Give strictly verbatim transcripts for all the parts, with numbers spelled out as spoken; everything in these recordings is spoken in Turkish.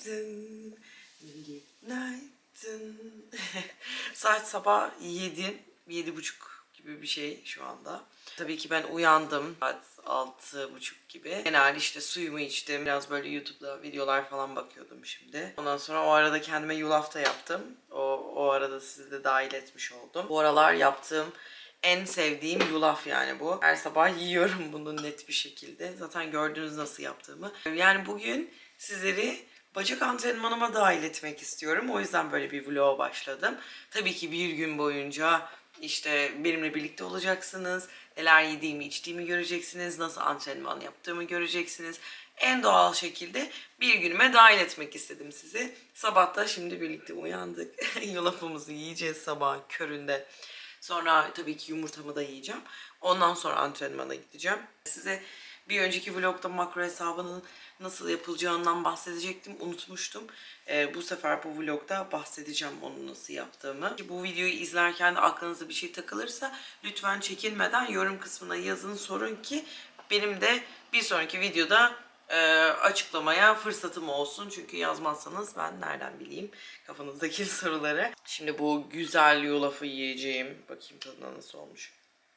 Günaydın. Günaydın. Saat sabah yedi, yedi buçuk gibi bir şey şu anda. Tabii ki ben uyandım saat altı buçuk gibi. Genelde işte suyumu içtim. Biraz böyle YouTube'da videolar falan bakıyordum şimdi. Ondan sonra o arada kendime yulaf da yaptım. O, o arada sizi de dahil etmiş oldum. Bu aralar yaptığım en sevdiğim yulaf yani bu. Her sabah yiyorum bunu net bir şekilde. Zaten gördünüz nasıl yaptığımı. Yani bugün sizleri bacak antrenmanıma dahil etmek istiyorum. O yüzden böyle bir vloga başladım. Tabii ki bir gün boyunca işte benimle birlikte olacaksınız. Neler yediğimi, içtiğimi göreceksiniz. Nasıl antrenman yaptığımı göreceksiniz. En doğal şekilde bir günüme dahil etmek istedim sizi. Sabahta şimdi birlikte uyandık. Yulafımızı yiyeceğiz sabah köründe. Sonra tabii ki yumurtamı da yiyeceğim. Ondan sonra antrenmana gideceğim. Size bir önceki vlogda makro hesabının nasıl yapılacağından bahsedecektim. Unutmuştum. Ee, bu sefer bu vlogda bahsedeceğim onu nasıl yaptığımı. Bu videoyu izlerken de aklınıza bir şey takılırsa lütfen çekinmeden yorum kısmına yazın, sorun ki benim de bir sonraki videoda e, açıklamaya fırsatım olsun. Çünkü yazmazsanız ben nereden bileyim kafanızdaki soruları. Şimdi bu güzel yulafı yiyeceğim. Bakayım tadına nasıl olmuş.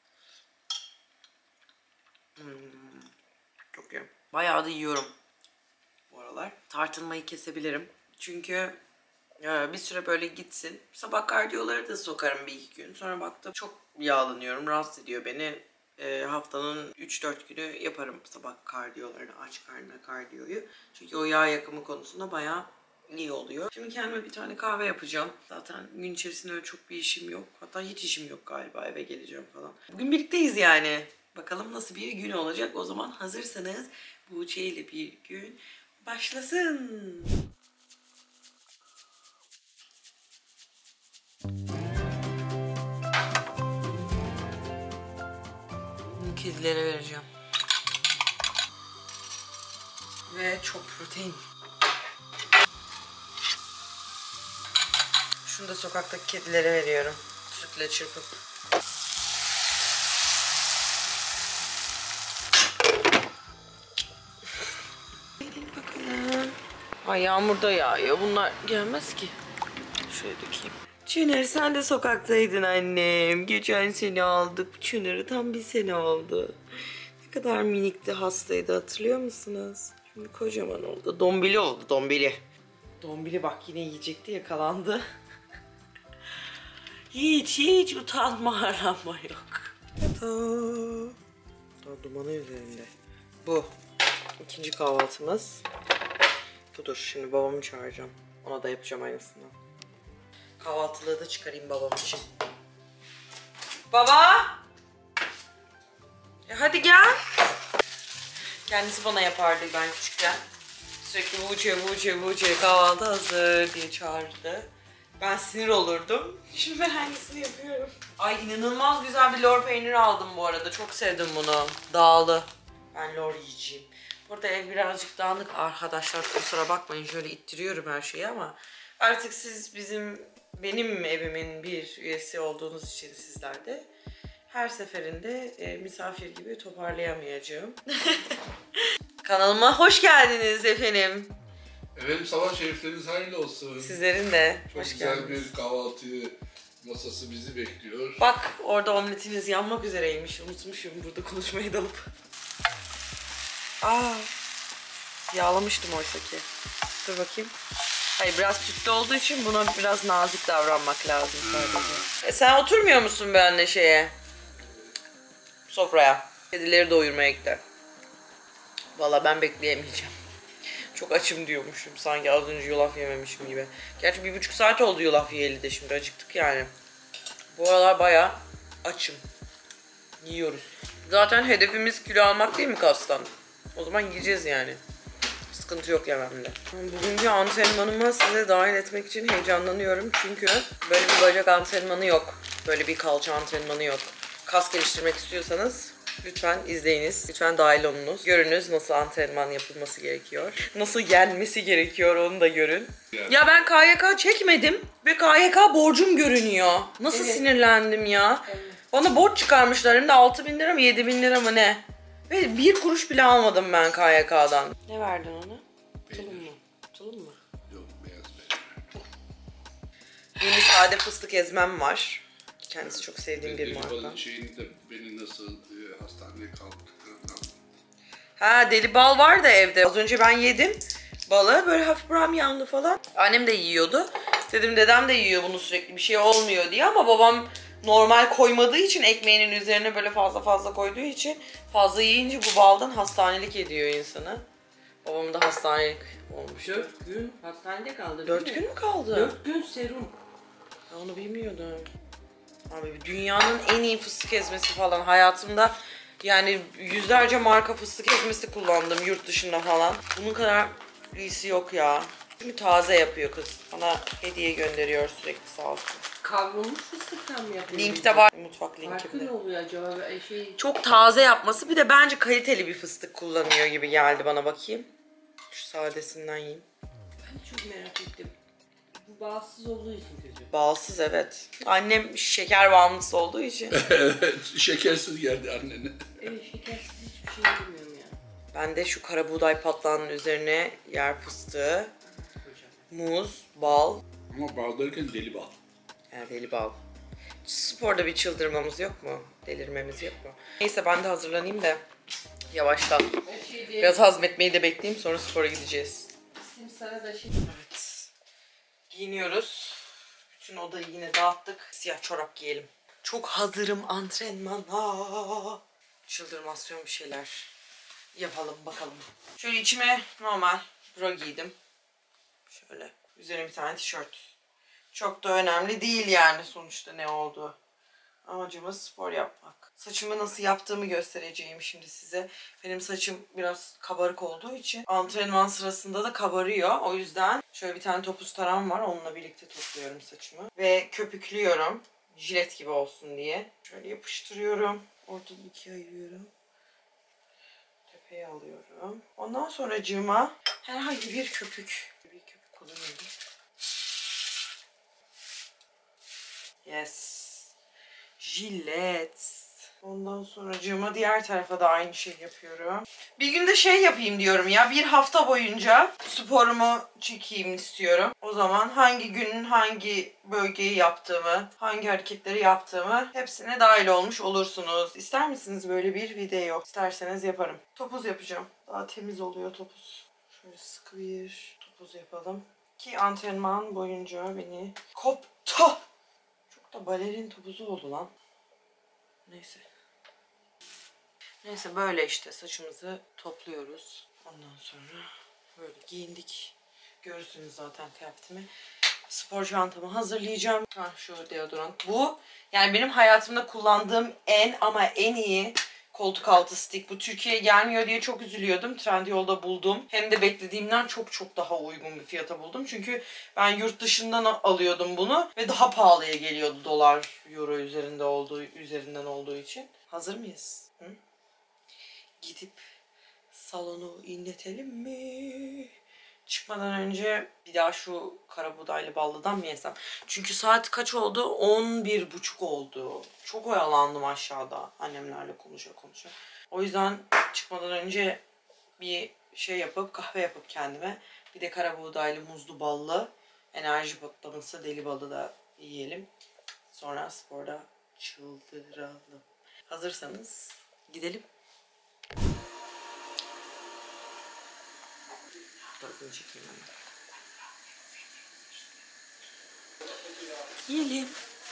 Hmm, çok iyi. Bayağı da yiyorum bu aralar. Tartılmayı kesebilirim. Çünkü e, bir süre böyle gitsin. Sabah kardiyoları da sokarım bir iki gün. Sonra baktım çok yağlanıyorum. Rahatsız ediyor beni. E, haftanın üç dört günü yaparım sabah kardiyolarını. Aç karnına kardiyoyu. Çünkü o yağ yakımı konusunda bayağı iyi oluyor. Şimdi kendime bir tane kahve yapacağım. Zaten gün içerisinde öyle çok bir işim yok. Hatta hiç işim yok galiba, eve geleceğim falan. Bugün birlikteyiz yani. Bakalım nasıl bir gün olacak. O zaman hazırsanız Buğçe ile bir gün başlasın. Bunu kedilere vereceğim. Ve çok protein. Şunu da sokaktaki kedilere veriyorum. Sütle çırpıp. Gelin bakalım. Ay yağmur da yağıyor. Bunlar gelmez ki. Şöyle dökeyim. Çınar sen de sokaktaydın annem. Geçen sene aldık Çınar'ı. Tam bir sene oldu. Ne kadar minikti, hastaydı, hatırlıyor musunuz? Şimdi kocaman oldu. Dombili oldu, dombili. Dombili bak yine yiyecekti, yakalandı. Hiç hiç utanma arama yok. Daha, daha dumanı üzerinde. Bu ikinci kahvaltımız. Budur. Şimdi babamı çağıracağım. Ona da yapacağım aynısından. Kahvaltılığı da çıkarayım babam için. Baba! E hadi gel. Kendisi bana yapardı ben küçükken. Sürekli Buğçe, Buğçe, Buğçe kahvaltı hazır diye çağırdı. Ben sinir olurdum. Şimdi ben hangisini yapıyorum? Ay inanılmaz güzel bir lor peyniri aldım bu arada. Çok sevdim bunu. Dağlı. Ben lor yiyeceğim. Burada ev birazcık dağınık arkadaşlar. Kusura bakmayın şöyle ittiriyorum her şeyi ama artık siz bizim benim evimin bir üyesi olduğunuz için sizler de her seferinde e, misafir gibi toparlayamayacağım. Kanalıma hoş geldiniz efendim. Efendim sabah şerifleriniz hayırlı olsun. Sizlerin de Çok hoş güzel geldiniz. bir kahvaltı masası bizi bekliyor. Bak orada omletiniz yanmak üzereymiş. Unutmuşum burada konuşmayı dalıp. Aa, yağlamıştım oysa ki. Dur bakayım. Hayır biraz sütlü olduğu için buna biraz nazik davranmak lazım sadece. Hmm. E, sen oturmuyor musun be anne şeye? Sofraya. Kedileri doyurmaya gider. Valla ben bekleyemeyeceğim. Çok açım diyormuşum. Sanki az önce yulaf yememişim gibi. Gerçi bir buçuk saat oldu yulaf yiyeli de şimdi acıktık yani. Bu aralar bayağı açım. Yiyoruz. Zaten hedefimiz kilo almak değil mi kastan? O zaman yiyeceğiz yani. Sıkıntı yok yememde. Bugünkü antrenmanıma size dahil etmek için heyecanlanıyorum. Çünkü böyle bir bacak antrenmanı yok. Böyle bir kalça antrenmanı yok. Kas geliştirmek istiyorsanız lütfen izleyiniz. Lütfen dahil olunuz. Görünüz nasıl antrenman yapılması gerekiyor. Nasıl yenmesi gerekiyor onu da görün. Yani. Ya ben K Y K çekmedim ve K Y K borcum görünüyor. Nasıl evet. Sinirlendim ya. Evet. Bana borç çıkarmışlar hem de altı bin lira mı yedi bin lira mı ne? Ve bir kuruş bile almadım ben K Y K'dan. Ne verdin ona? Tulum mu? Tulum mu? Yeni sade fıstık ezmem var. Kendisi çok sevdiğim bir Deli marka. balın şeyini de beni nasıl e, hastaneye kaldırdıklarından. Ha, deli bal var da evde. Az önce ben yedim balı. Böyle hafif brownie falan. Annem de yiyordu. Dedim dedem de yiyor bunu sürekli, bir şey olmuyor diye, ama babam normal koymadığı için, ekmeğinin üzerine böyle fazla fazla koyduğu için, fazla yiyince bu baldan hastanelik ediyor insanı. Babam da hastanelik olmuş. Dört gün hastanede kaldı. Dört gün mü kaldı? Dört gün serum. Ya onu bilmiyordum. Abi dünyanın en iyi fıstık ezmesi falan hayatımda, yani yüzlerce marka fıstık ezmesi kullandım yurt dışında falan. Bunun kadar iyisi yok ya. Çünkü taze yapıyor kız. Bana hediye gönderiyor sürekli, sağ olsun. Kavrulmuş fıstıktan mı yapıyor? Linkte var, mutfak linki Farkı bir ne de. oluyor acaba? E, Şey, Çok taze yapması, bir de bence kaliteli bir fıstık kullanıyor gibi geldi bana, bakayım. Şu sadesinden yiyeyim. ben çok merak ettim. Bu bağımsız olduğu için kötü. Balsız, evet. Annem şeker bağımlısı olduğu için. Evet, şekersiz geldi annene. Evet, şekersiz hiçbir şey yemiyorum ya. Ben de şu kara buğday patlağının üzerine yer fıstığı, Hocam. muz, bal. Ama bal derken deli bal. Yani deli bal. Sporda bir çıldırmamız yok mu? Delirmemiz yok mu? Neyse ben de hazırlanayım da yavaştan. O şeyde Biraz hazmetmeyi de bekleyeyim, sonra spora gideceğiz. simsara da şey. Evet. Giyiniyoruz. Bütün odayı yine dağıttık. Siyah çorap giyelim. Çok hazırım antrenmana. Çıldırmasyon bir şeyler yapalım bakalım. Şöyle içime normal bra giydim. Şöyle üzerine bir tane tişört. Çok da önemli değil yani sonuçta ne olduğu. Amacımız spor yapmak. Saçımı nasıl yaptığımı göstereceğim şimdi size. Benim saçım biraz kabarık olduğu için antrenman sırasında da kabarıyor. O yüzden şöyle bir tane topuz taram var. Onunla birlikte topluyorum saçımı. Ve köpüklüyorum. Jilet gibi olsun diye. Şöyle yapıştırıyorum. Ortadan ikiye ayırıyorum. Tepeye alıyorum. Ondan sonra cığıma herhangi bir köpük. Bir köpük kullanıyorum. Yes. Jilet. Ondan sonra cığıma diğer tarafa da aynı şey yapıyorum. Bir günde şey yapayım diyorum ya. Bir hafta boyunca sporumu çekeyim istiyorum. O zaman hangi günün hangi bölgeyi yaptığımı, hangi hareketleri yaptığımı hepsine dahil olmuş olursunuz. İster misiniz böyle bir video? İsterseniz yaparım. Topuz yapacağım. Daha temiz oluyor topuz. Şöyle sıkı bir topuz yapalım. Ki antrenman boyunca beni koptu. Çok da balerin topuzu oldu lan. Neyse. Neyse böyle işte saçımızı topluyoruz. Ondan sonra böyle giyindik. Görürsünüz zaten kıyafetimi. Spor çantamı hazırlayacağım. Ha, şu deodorant. Bu yani benim hayatımda kullandığım en ama en iyi koltuk altı stick. Bu Türkiye'ye gelmiyor diye çok üzülüyordum. Trendyol'da buldum. Hem de beklediğimden çok çok daha uygun bir fiyata buldum. Çünkü ben yurt dışından alıyordum bunu ve daha pahalıya geliyordu, dolar, euro üzerinde olduğu üzerinden olduğu için. Hazır mıyız? Hı? Gidip salonu inletelim mi? Çıkmadan önce bir daha şu kara buğdaylı ballıdan mı yesem? Çünkü saat kaç oldu? on bir buçuk oldu. Çok oyalandım aşağıda annemlerle konuşa konuşa. O yüzden çıkmadan önce bir şey yapıp, kahve yapıp kendime, bir de kara buğdaylı muzlu ballı enerji patlaması deli balı da yiyelim. Sonra sporda çıldıralım. Hazırsanız gidelim. Fotoğrafını çekeyim hemen. Yiyelim.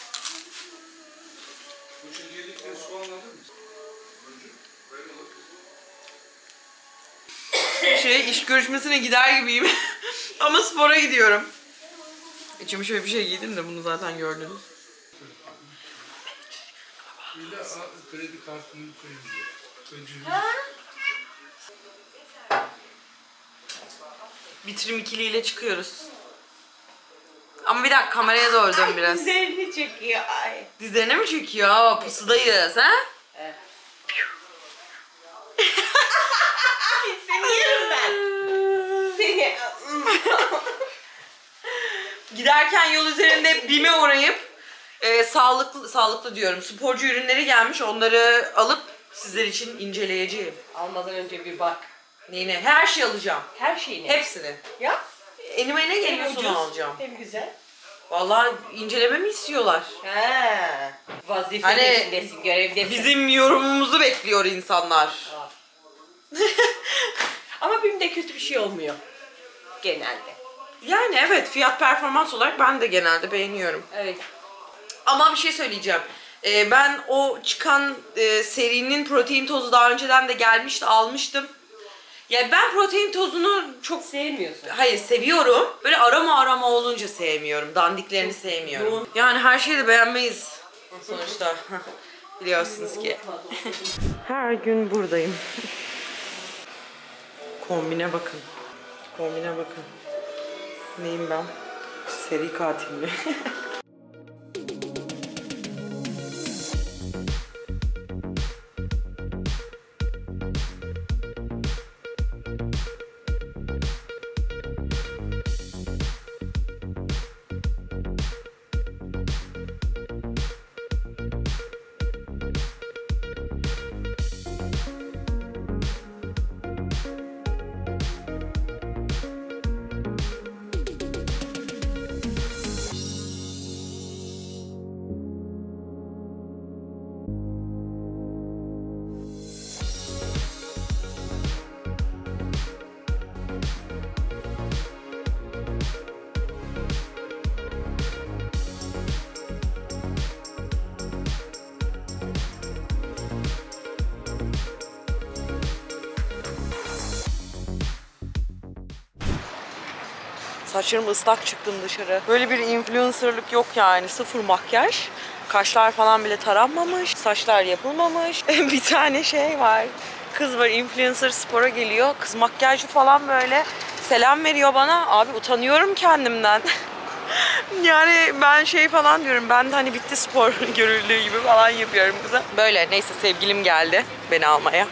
Bu çekirdekleri soğanladın mı? Şey, iş görüşmesine gider gibiyim. Ama spora gidiyorum. İçime şöyle bir şey giydim de bunu zaten gördünüz. Bir de a, kredi kartını koyayım diyor. Öncünü. Bitirim ikiliyle çıkıyoruz. Ama bir dakika kameraya doğru dön biraz. Dizlerini çekiyor. Ay. Dizlerine mi çekiyor? Aa, pusudayız ha? Evet. Seni yerim ben. Seni. Giderken yol üzerinde BİM'e uğrayıp e, sağlıklı sağlıklı diyorum, sporcu ürünleri gelmiş, onları alıp sizler için inceleyeceğim. Almadan önce bir bak. Neyine? Her şey alacağım. Her şeyini. Hepsini. Yap. Elime ne Hem geliyorsa ucuz onu alacağım. hem güzel. Vallahi inceleme mi istiyorlar? He. Vazife Hani peşindesin, görevdesin. Bizim yorumumuzu bekliyor insanlar. Ama benim de kötü bir şey olmuyor. Genelde. Yani evet, fiyat performans olarak ben de genelde beğeniyorum. Evet. Ama bir şey söyleyeceğim. Ee, ben o çıkan e, serinin protein tozu daha önceden de gelmişti, almıştım. Yani ben protein tozunu çok Sevmiyorsun. hayır seviyorum. Böyle aroma aroma olunca sevmiyorum. Dandiklerini sevmiyorum. yoğun. Yani her şeyi de beğenmeyiz sonuçta. Biliyorsunuz ki. Her gün buradayım. Kombine bakın. Kombine bakın. Neyim ben? Seri katil mi? Saçlarım ıslak çıktım dışarı. Böyle bir influencerlık yok yani. Sıfır makyaj. Kaşlar falan bile taranmamış. Saçlar yapılmamış. Bir tane şey var. Kız var, influencer spora geliyor. Kız makyajlı falan böyle selam veriyor bana. Abi utanıyorum kendimden. Yani ben şey falan diyorum. Ben de hani bitti spor görüldüğü gibi falan yapıyorum kıza. Böyle neyse, sevgilim geldi beni almaya.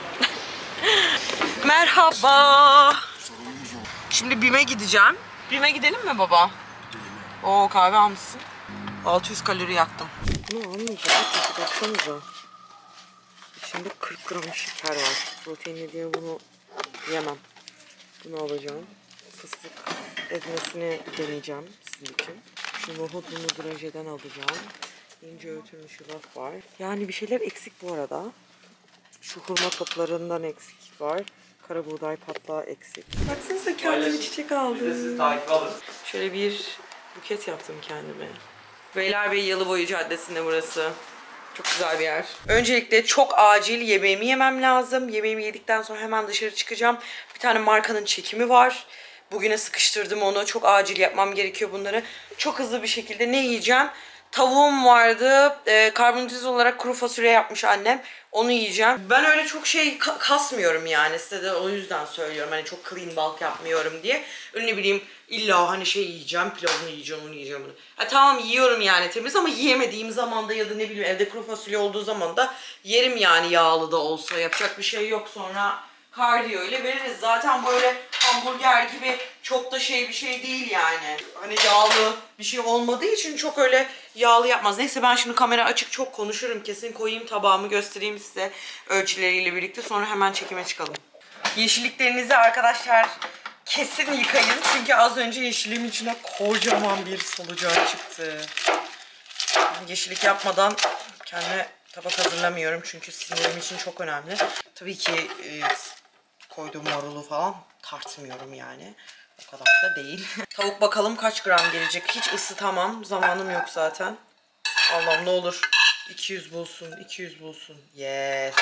Merhaba. Şimdi BİM'e gideceğim. BİM'e gidelim mi baba? Oo, kahve almışsın. altı yüz kalori yaktım. Bunu almayacağım çünkü baksanıza. İçinde kırk gram şeker var. Proteinli diye bunu yemem. Bunu alacağım. Fıstık ezmesini deneyeceğim sizin için. Şu nohutunu drajeden alacağım. İnce öğütülmüş yulaf var. Yani bir şeyler eksik bu arada. Şu hurma toplarından eksik var. Kara buğday patlağı eksik. Baksanıza kendime çiçek aldım. Şöyle bir buket yaptım kendime. Beylerbeyi Yalıboyu Caddesi'nde burası. Çok güzel bir yer. Öncelikle çok acil yemeğimi yemem lazım. Yemeğimi yedikten sonra hemen dışarı çıkacağım. Bir tane markanın çekimi var. Bugüne sıkıştırdım onu. Çok acil yapmam gerekiyor bunları. Çok hızlı bir şekilde ne yiyeceğim? Tavuğum vardı. E, karbonhidrat olarak kuru fasulye yapmış annem. Onu yiyeceğim. Ben öyle çok şey ka- kasmıyorum yani. Size de o yüzden söylüyorum. Hani çok clean bulk yapmıyorum diye. Ne bileyim illa hani şey yiyeceğim. Pilavını yiyeceğim, onu yiyeceğim. Bunu. Ha, tamam yiyorum yani temiz ama yiyemediğim zaman da ya da ne bileyim evde kuru fasulye olduğu zaman da yerim yani, yağlı da olsa. Yapacak bir şey yok, sonra kardiyo ile veririz. Zaten böyle hamburger gibi çok da şey bir şey değil yani. Hani yağlı bir şey olmadığı için çok öyle yağlı yapmaz. Neyse ben şimdi kamera açık çok konuşurum. Kesin koyayım tabağımı, göstereyim size ölçüleriyle birlikte. Sonra hemen çekime çıkalım. Yeşilliklerinizi arkadaşlar kesin yıkayın. Çünkü az önce yeşilliğin içine kocaman bir solucan çıktı. Yeşillik yapmadan kendime tabak hazırlamıyorum. Çünkü sinirim için çok önemli. Tabii ki e, koyduğum marulu falan tartmıyorum yani. O kadar da değil. Tavuk bakalım kaç gram gelecek. Hiç ısıtamam. Zamanım yok zaten. Allah'ım ne olur. iki yüz bulsun. iki yüz bulsun. Yes.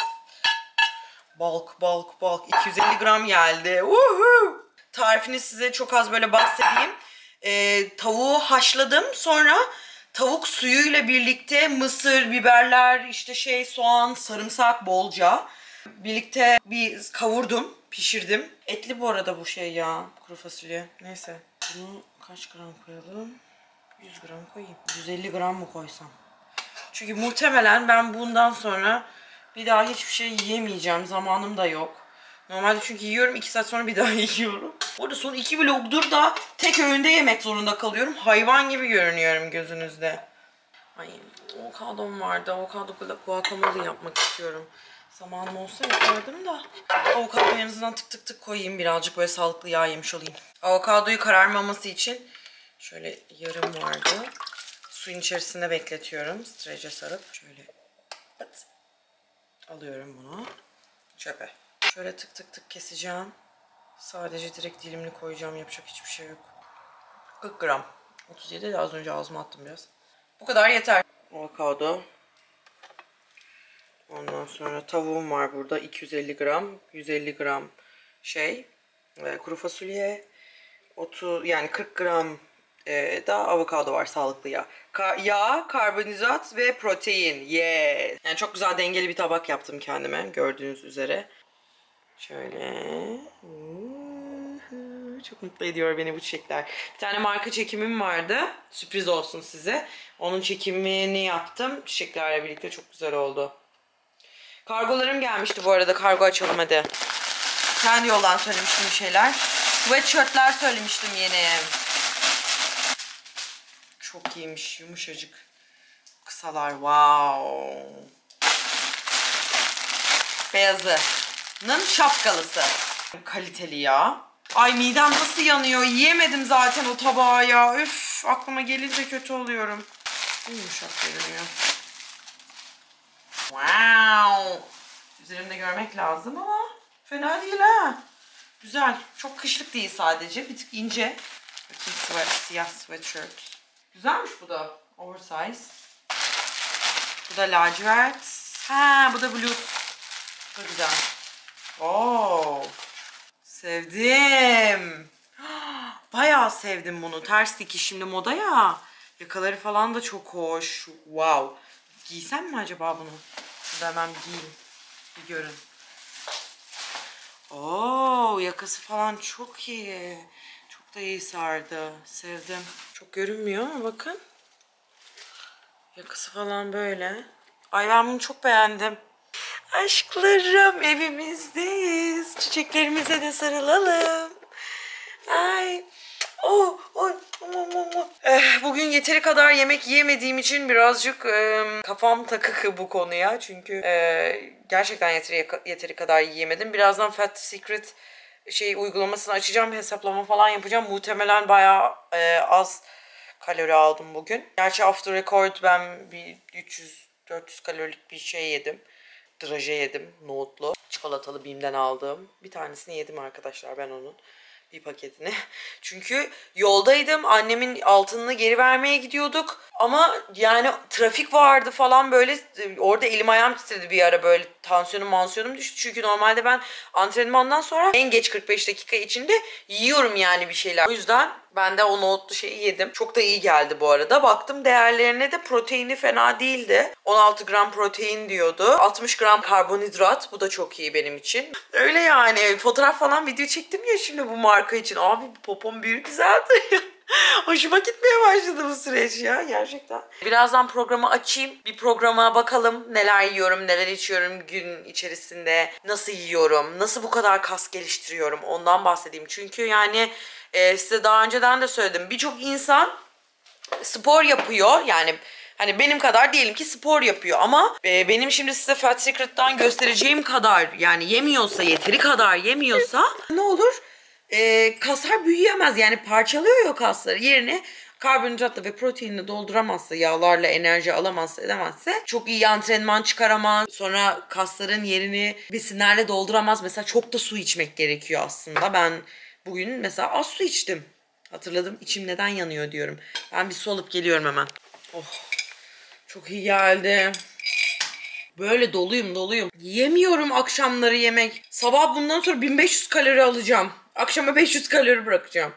Bulk bulk bulk. iki yüz elli gram geldi. Woohoo. Tarifini size çok az böyle bahsedeyim. Ee, tavuğu haşladım. Sonra tavuk suyuyla birlikte mısır, biberler, işte şey soğan, sarımsak bolca birlikte bir kavurdum, pişirdim. Etli bu arada bu şey ya, kuru fasulye. Neyse. Bunu kaç gram koyalım? yüz gram koyayım. yüz elli gram mı koysam? Çünkü muhtemelen ben bundan sonra bir daha hiçbir şey yiyemeyeceğim. Zamanım da yok. Normalde çünkü yiyorum, iki saat sonra bir daha yiyorum. Orada son iki vlogdur da tek öğünde yemek zorunda kalıyorum. Hayvan gibi görünüyorum gözünüzde. Ay, avokadom vardı. Avokado guacamole yapmak istiyorum. Zamanım olsa yapardım da. Avokadoyu en azından tık tık tık koyayım. Birazcık böyle sağlıklı yağ yemiş olayım. Avokadoyu kararmaması için Şöyle yarım vardı. Suyun içerisinde bekletiyorum. Strece sarıp şöyle at. Alıyorum bunu. Çöpe. Şöyle tık tık tık keseceğim. Sadece direkt dilimini koyacağım. Yapacak hiçbir şey yok. kırk gram. otuz yedi de az önce ağzıma attım biraz. Bu kadar yeter. Avokado. Ondan sonra tavuğum var burada. iki yüz elli gram. yüz elli gram şey. E, kuru fasulye. otuz yani kırk gram e, da avokado var, sağlıklı yağ. Ka yağ, karbonhidrat ve protein. Yeah. Yani çok güzel dengeli bir tabak yaptım kendime. Gördüğünüz üzere. Şöyle. Çok mutlu ediyor beni bu çiçekler. Bir tane marka çekimim vardı. Sürpriz olsun size. Onun çekimini yaptım. Çiçeklerle birlikte çok güzel oldu. Kargolarım gelmişti bu arada. Kargo açalım hadi. Kendi yoldan söylemiştim bir şeyler. Sweatshirtler söylemiştim yeni. Çok iyiymiş. Yumuşacık. Kısalar. Wow. Beyazının şapkalısı. Kaliteli ya. Ay midem nasıl yanıyor. Yiyemedim zaten o tabağı ya. Üf, aklıma gelince kötü oluyorum. Yumuşak görünüyor. Wow. Üzerimde görmek lazım ama fena değil ha. Güzel. Çok kışlık değil sadece. Bir tık ince. Bakayım sweat, siyah sweatshirt. Güzelmiş bu da. Oversize. Bu da lacivert. Ha, bu da blue. Bu da güzel. Oo. Sevdim. Bayağı sevdim bunu. Ters dikiş şimdi moda ya. Yakaları falan da çok hoş. Wow. Giysem mi acaba bunu? Şurada hemen bir giyeyim. Bir görün. Oo, yakası falan çok iyi. Çok da iyi sardı. Sevdim. Çok görünmüyor ama bakın. Yakası falan böyle. Ay ben bunu çok beğendim. Aşklarım, evimizdeyiz. Çiçeklerimize de sarılalım. Ay. Oh, oh, oh, oh, oh. Eh, bugün yeteri kadar yemek yiyemediğim için birazcık e, kafam takık bu konuya. Çünkü e, gerçekten yeteri, yeteri kadar yiyemedim. Birazdan Fat Secret şey uygulamasını açacağım. Hesaplama falan yapacağım. Muhtemelen bayağı e, az kalori aldım bugün. Gerçi after record ben bir üç yüz dört yüz kalorilik bir şey yedim. Draje yedim. Nohutlu. Çikolatalı Bim'den aldığım. Bir tanesini yedim arkadaşlar ben onun. Bir paketini. Çünkü yoldaydım. Annemin altınını geri vermeye gidiyorduk. Ama yani trafik vardı falan böyle. Orada elim ayağım titredi bir ara böyle. Tansiyonum mansiyonum düştü. Çünkü normalde ben antrenmandan sonra en geç kırk beş dakika içinde yiyorum yani bir şeyler. O yüzden ben de o nohutlu şeyi yedim. Çok da iyi geldi bu arada. Baktım değerlerine de proteini fena değildi. on altı gram protein diyordu. altmış gram karbonhidrat. Bu da çok iyi benim için. Öyle yani. Fotoğraf falan video çektim ya şimdi bu marka için. Abi popom büyük güzeldi. Hoşuma gitmeye başladı bu süreç ya gerçekten. Birazdan programı açayım. Bir programa bakalım neler yiyorum, neler içiyorum gün içerisinde. Nasıl yiyorum, nasıl bu kadar kas geliştiriyorum ondan bahsedeyim. Çünkü yani e, size daha önceden de söyledim. Birçok insan spor yapıyor yani hani benim kadar diyelim ki spor yapıyor ama e, benim şimdi size Fat Secret'tan göstereceğim kadar yani yemiyorsa yeteri kadar yemiyorsa ne olur? E, kaslar büyüyemez yani parçalıyor ya kasları yerine karbonhidratla ve proteinle dolduramazsa, yağlarla enerji alamazsa, edemezse çok iyi antrenman çıkaramaz. Sonra kasların yerini besinlerle dolduramaz. Mesela çok da su içmek gerekiyor aslında. Ben bugün mesela az su içtim. Hatırladım içim neden yanıyor diyorum. Ben bir su alıp geliyorum hemen. Oh, çok iyi geldi. Böyle doluyum doluyum. Yemiyorum akşamları yemek. Sabah bundan sonra bin beş yüz kalori alacağım. Akşama beş yüz kalori bırakacağım.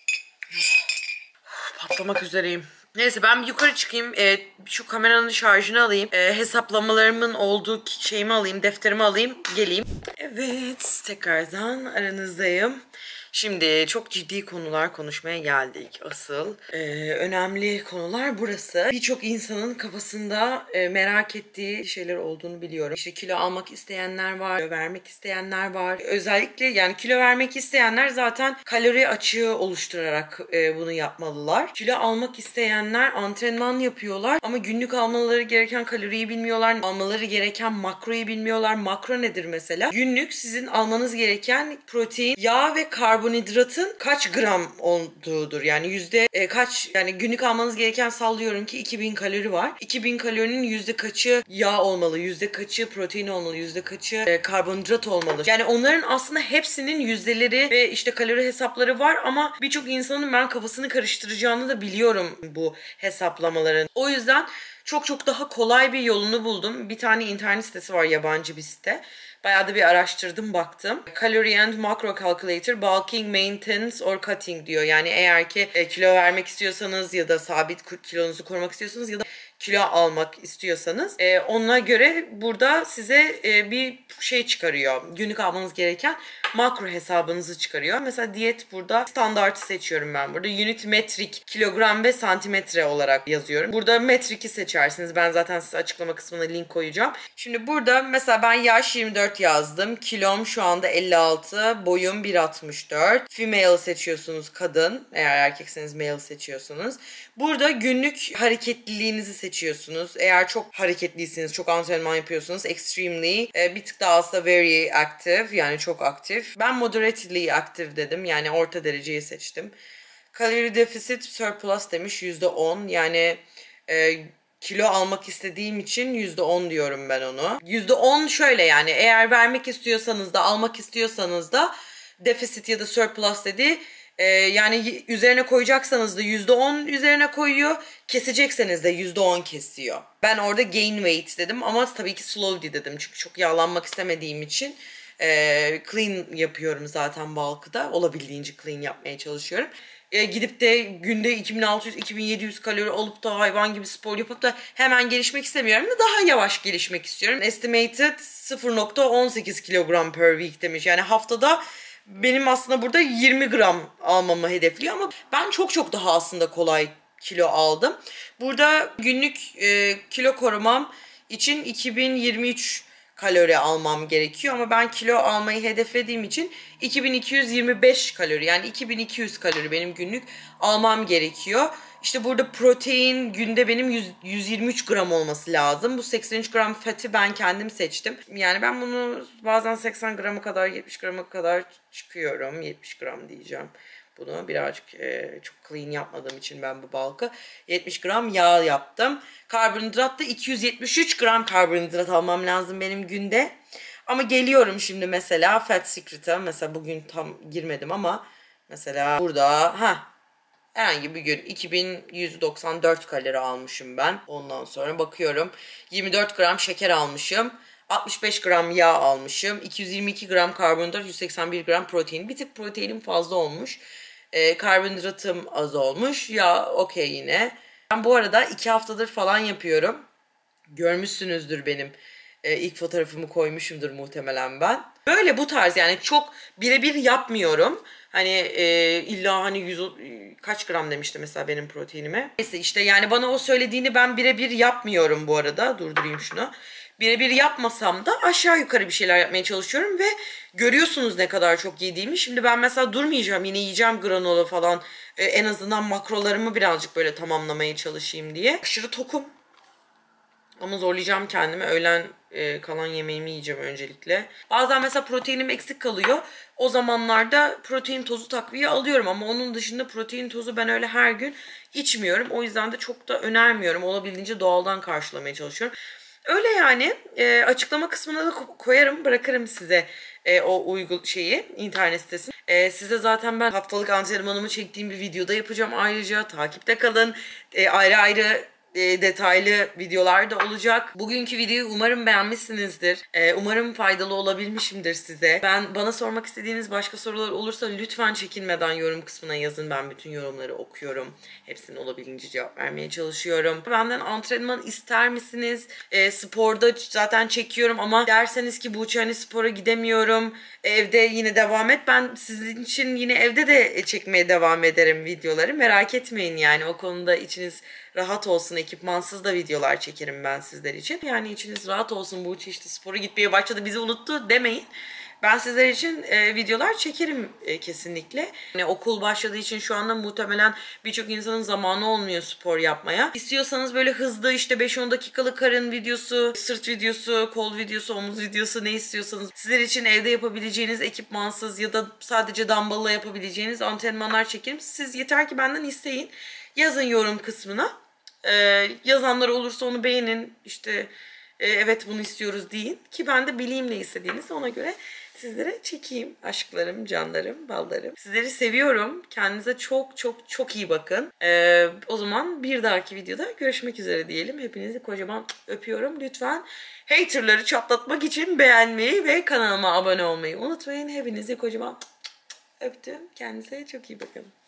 Patlamak üzereyim. Neyse ben bir yukarı çıkayım. Ee, şu kameranın şarjını alayım. Ee, hesaplamalarımın olduğu şeyimi alayım. Defterimi alayım. Geleyim. Evet. Tekrardan aranızdayım. Şimdi çok ciddi konular konuşmaya geldik. Asıl e, önemli konular burası. Birçok insanın kafasında e, merak ettiği şeyler olduğunu biliyorum. İşte kilo almak isteyenler var, kilo vermek isteyenler var. Özellikle yani kilo vermek isteyenler zaten kalori açığı oluşturarak e, bunu yapmalılar. Kilo almak isteyenler antrenman yapıyorlar ama günlük almaları gereken kaloriyi bilmiyorlar. Almaları gereken makroyu bilmiyorlar. Makro nedir mesela? Günlük sizin almanız gereken protein, yağ ve karbonhidrat karbonhidratın kaç gram olduğudur. Yani yüzde e, kaç, yani günlük almanız gereken sallıyorum ki iki bin kalori var. iki bin kalorinin yüzde kaçı yağ olmalı, yüzde kaçı protein olmalı, yüzde kaçı e, karbonhidrat olmalı. Yani onların aslında hepsinin yüzdeleri ve işte kalori hesapları var ama birçok insanın ben kafasını karıştıracağını da biliyorum bu hesaplamaların. O yüzden çok çok daha kolay bir yolunu buldum. Bir tane internet sitesi var, yabancı bir site. Bayağı da bir araştırdım, baktım. Calorie and Macro Calculator, Bulking, Maintenance or Cutting diyor. Yani eğer ki e, kilo vermek istiyorsanız ya da sabit kilonuzu korumak istiyorsanız ya da kilo almak istiyorsanız e, ona göre burada size e, bir şey çıkarıyor. Günlük almanız gereken makro hesabınızı çıkarıyor. Mesela diyet burada standartı seçiyorum ben burada. Unit metrik, kilogram ve santimetre olarak yazıyorum. Burada metriki seçersiniz. Ben zaten size açıklama kısmına link koyacağım. Şimdi burada mesela ben yaş yirmi dört yazdım. Kilom şu anda elli altı. Boyum bir altmış dört. Female seçiyorsunuz, kadın. Eğer erkekseniz male seçiyorsunuz. Burada günlük hareketliliğinizi seçiyorsunuz. Eğer çok hareketliyseniz, çok antrenman yapıyorsunuz, extremely, e, bir tık daha alsa very active, yani çok aktif. Ben moderately active dedim, yani orta dereceyi seçtim. Calorie deficit surplus demiş, yüzde on, yani e, kilo almak istediğim için yüzde on diyorum ben onu. yüzde on şöyle, yani eğer vermek istiyorsanız da almak istiyorsanız da deficit ya da surplus dediği, Ee, yani üzerine koyacaksanız da yüzde on üzerine koyuyor. Kesecekseniz de yüzde on kesiyor. Ben orada gain weight dedim ama tabii ki slowly dedim. Çünkü çok yağlanmak istemediğim için e, clean yapıyorum zaten bulk'da. Olabildiğince clean yapmaya çalışıyorum. E, gidip de günde iki bin altı yüz iki bin yedi yüz kalori alıp da hayvan gibi spor yapıp da hemen gelişmek istemiyorum da daha yavaş gelişmek istiyorum. Estimated sıfır nokta on sekiz kilogram per week demiş. Yani haftada benim aslında burada yirmi gram almamı hedefliyor ama ben çok çok daha aslında kolay kilo aldım. Burada günlük e, kilo korumam için iki bin yirmi üç kalori almam gerekiyor ama ben kilo almayı hedeflediğim için iki bin iki yüz yirmi beş kalori, yani iki bin iki yüz kalori benim günlük almam gerekiyor. İşte burada protein günde benim yüz, yüz yirmi üç gram olması lazım. Bu seksen üç gram fat'i ben kendim seçtim. Yani ben bunu bazen seksen grama kadar, yetmiş grama kadar çıkıyorum. yetmiş gram diyeceğim. Bunu birazcık e, çok clean yapmadığım için ben bu bulk'ı yetmiş gram yağ yaptım. Karbonhidratta iki yüz yetmiş üç gram karbonhidrat almam lazım benim günde. Ama geliyorum şimdi mesela Fat Secret'a. Mesela bugün tam girmedim ama mesela burada ha herhangi bir gün iki bin yüz doksan dört kalori almışım ben. Ondan sonra bakıyorum yirmi dört gram şeker almışım. altmış beş gram yağ almışım. iki yüz yirmi iki gram karbonhidrat, yüz seksen bir gram protein. Bir tık proteinim fazla olmuş. Ee, karbonhidratım az olmuş. Yağ okey yine. Ben bu arada iki haftadır falan yapıyorum. Görmüşsünüzdür benim. Ee, ilk fotoğrafımı koymuşumdur muhtemelen ben. Böyle bu tarz, yani çok birebir yapmıyorum. Hani e, illa hani yüz kaç gram demişti mesela benim proteinime. Neyse işte, yani bana o söylediğini ben birebir yapmıyorum bu arada. Durdurayım şunu. Birebir yapmasam da aşağı yukarı bir şeyler yapmaya çalışıyorum ve görüyorsunuz ne kadar çok yediğimi. Şimdi ben mesela durmayacağım, yine yiyeceğim granola falan. Ee, en azından makrolarımı birazcık böyle tamamlamaya çalışayım diye. Aşırı tokum. Ama zorlayacağım kendimi. Öğlen e, kalan yemeğimi yiyeceğim öncelikle. Bazen mesela proteinim eksik kalıyor. O zamanlarda protein tozu takviye alıyorum. Ama onun dışında protein tozu ben öyle her gün içmiyorum. O yüzden de çok da önermiyorum. Olabildiğince doğaldan karşılamaya çalışıyorum. Öyle yani. E, açıklama kısmına da koyarım. Bırakırım size e, o uygul şeyi, internet sitesini. E, size zaten ben haftalık antrenmanımı çektiğim bir videoda yapacağım ayrıca. Takipte kalın. E, ayrı ayrı detaylı videolar da olacak. Bugünkü videoyu umarım beğenmişsinizdir. Ee, umarım faydalı olabilmişimdir size. Ben bana sormak istediğiniz başka sorular olursa lütfen çekinmeden yorum kısmına yazın. Ben bütün yorumları okuyorum. Hepsine olabildiğince cevap vermeye çalışıyorum. Benden antrenman ister misiniz? Ee, sporda zaten çekiyorum ama derseniz ki Buğçe hani spora gidemiyorum, evde yine devam et. Ben sizin için yine evde de çekmeye devam ederim videoları. Merak etmeyin, yani o konuda içiniz rahat olsun. Ekipmansız da videolar çekerim ben sizler için. Yani içiniz rahat olsun, Buğçe işte spora gitmeye başladı, bizi unuttu demeyin. Ben sizler için e, videolar çekerim e, kesinlikle. Yani okul başladığı için şu anda muhtemelen birçok insanın zamanı olmuyor spor yapmaya. İstiyorsanız böyle hızlı işte beş on dakikalık karın videosu, sırt videosu, kol videosu, omuz videosu ne istiyorsanız sizler için evde yapabileceğiniz ekipmansız ya da sadece dumbbell'la yapabileceğiniz antrenmanlar çekerim. Siz yeter ki benden isteyin. Yazın yorum kısmına. Ee, yazanlar olursa onu beğenin. İşte e, evet bunu istiyoruz deyin. Ki ben de bileyim ne istediğinizi, ona göre sizlere çekeyim. Aşklarım, canlarım, ballarım. Sizleri seviyorum. Kendinize çok çok çok iyi bakın. Ee, o zaman bir dahaki videoda görüşmek üzere diyelim. Hepinizi kocaman öpüyorum. Lütfen haterları çatlatmak için beğenmeyi ve kanalıma abone olmayı unutmayın. Hepinizi kocaman öptüm. Kendinize çok iyi bakın.